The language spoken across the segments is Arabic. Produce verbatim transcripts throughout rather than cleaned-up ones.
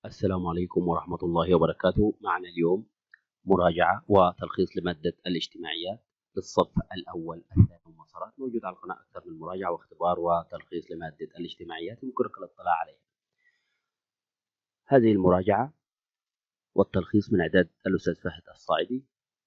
السلام عليكم ورحمة الله وبركاته. معنا اليوم مراجعة وتلخيص لمادة الاجتماعيات للصف الأول الثاني والمسارات. موجود على القناة أكثر من مراجعة واختبار وتلخيص لمادة الاجتماعيات يمكنك الاطلاع عليها. هذه المراجعة والتلخيص من إعداد الأستاذ فهد الصاعدي.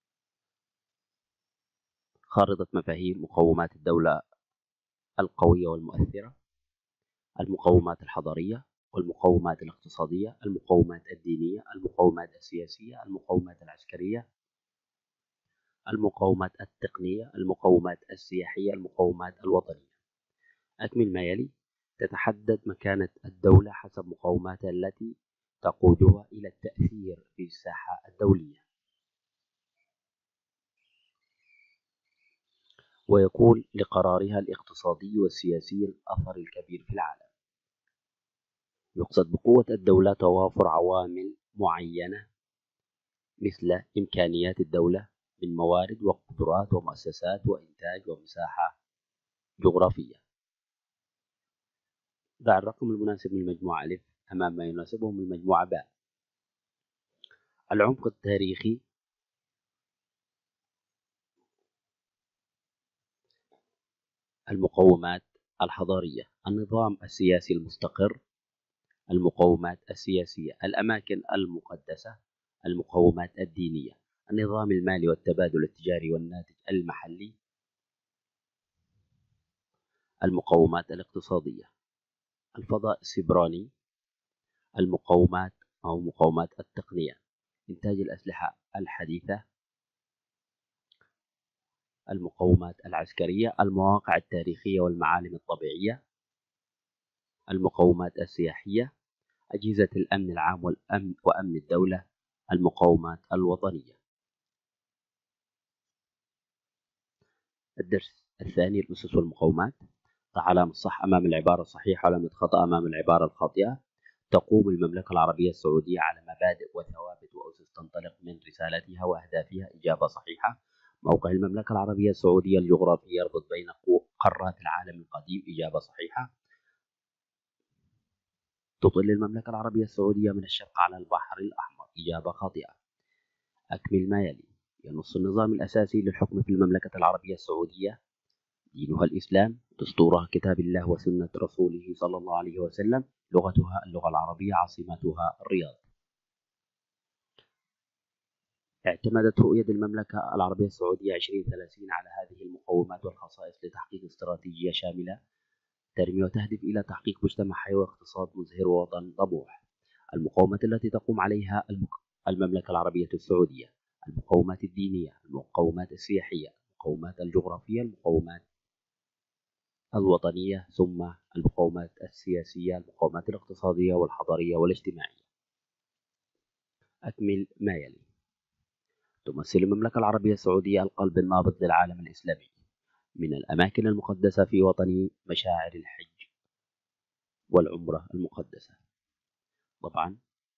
خارطة مفاهيم مقومات الدولة القوية والمؤثرة، المقومات الحضارية والمقومات الاقتصادية، المقومات الدينية، المقومات السياسية، المقومات العسكرية، المقومات التقنية، المقومات السياحية، المقومات الوطنية. أكمل ما يلي. تتحدد مكانة الدولة حسب مقوماتها التي تقودها إلى التأثير في الساحة الدولية، ويكون لقرارها الاقتصادي والسياسي الأثر الكبير في العالم. يقصد بقوة الدولة توافر عوامل معينة مثل إمكانيات الدولة من موارد وقدرات ومؤسسات وإنتاج ومساحة جغرافية. ضع الرقم المناسب من المجموعة ألف أمام ما يناسبه من المجموعة باء. العمق التاريخي، المقومات الحضارية، النظام السياسي المستقر، المقومات السياسية، الأماكن المقدسة، المقومات الدينية، النظام المالي والتبادل التجاري والناتج المحلي، المقومات الاقتصادية، الفضاء السيبراني، المقومات أو مقومات التقنية، إنتاج الأسلحة الحديثة، المقومات العسكرية، المواقع التاريخية والمعالم الطبيعية، المقومات السياحية، أجهزة الأمن العام والأمن وأمن الدولة، المقومات الوطنية. الدرس الثاني، الأسس والمقومات. ضع علامة صح أمام العبارة الصحيحة وعلامة خطأ أمام العبارة الخاطئة. تقوم المملكة العربية السعودية على مبادئ وثوابت وأسس تنطلق من رسالتها وأهدافها. إجابة صحيحة. موقع المملكة العربية السعودية الجغرافي يربط بين قارات العالم القديم. إجابة صحيحة. تطل المملكة العربية السعودية من الشرق على البحر الأحمر. إجابة خاطئة. أكمل ما يلي. ينص النظام الأساسي للحكم في المملكة العربية السعودية: دينها الإسلام، دستورها كتاب الله وسنة رسوله صلى الله عليه وسلم، لغتها اللغة العربية، عاصمتها الرياض. اعتمدت رؤية المملكة العربية السعودية عشرين ثلاثين على هذه المقومات والخصائص لتحقيق استراتيجية شاملة ترمي وتهدف إلى تحقيق مجتمع حيوي واقتصاد مزهر ووطن طموح. المقومات التي تقوم عليها المملكة العربية السعودية: المقومات الدينية، المقومات السياحية، المقومات الجغرافية، المقومات الوطنية، ثم المقومات السياسية، المقومات الاقتصادية والحضارية والاجتماعية. أكمل ما يلي. تمثل المملكة العربية السعودية القلب النابض للعالم الإسلامي. من الأماكن المقدسة في وطني مشاعر الحج والعمرة المقدسة. طبعا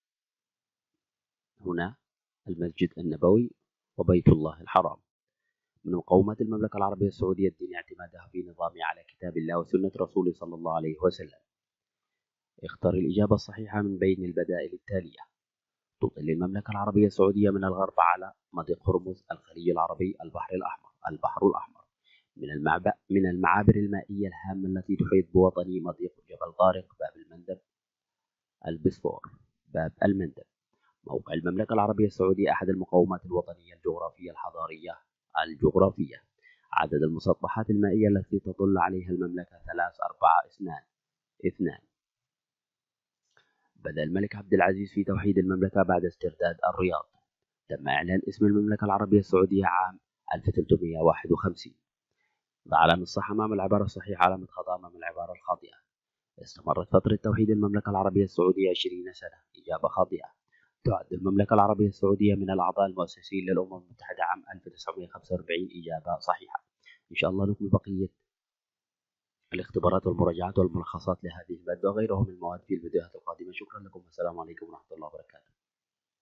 هنا المسجد النبوي وبيت الله الحرام. من مقومات المملكة العربية السعودية الدين، اعتمادها في نظامها على كتاب الله وسنة رسوله صلى الله عليه وسلم. اختر الإجابة الصحيحة من بين البدائل التالية. تطل المملكة العربية السعودية من الغرب على مضيق هرمز، الخليج العربي، البحر الأحمر. البحر الأحمر. من المعبأ من المعابر المائية الهامة التي تحيط بوطني مضيق جبل طارق، باب المندب، البسفور، باب المندب. موقع المملكة العربية السعودية أحد المقومات الوطنية الجغرافية الحضارية الجغرافية. عدد المسطحات المائية التي تطل عليها المملكة ثلاث أربعة اثنان اثنان. بدأ الملك عبد العزيز في توحيد المملكة بعد استرداد الرياض. تم إعلان اسم المملكة العربية السعودية عام ألف وثلاثمئة وواحد وخمسين. ضع علامة صح أمام العبارة الصحيحة، علامة خطأ أمام العبارة الخاطئة. استمرت فترة توحيد المملكة العربية السعودية عشرين سنة. إجابة خاطئة. تعد المملكة العربية السعودية من الأعضاء المؤسسين للأمم المتحدة عام ألف وتسعمئة وخمسة وأربعين. إجابة صحيحة. إن شاء الله نكمل بقية الاختبارات والمراجعات والملخصات لهذه المادة وغيرها من المواد في الفيديوهات القادمة. شكرا لكم والسلام عليكم ورحمة الله وبركاته.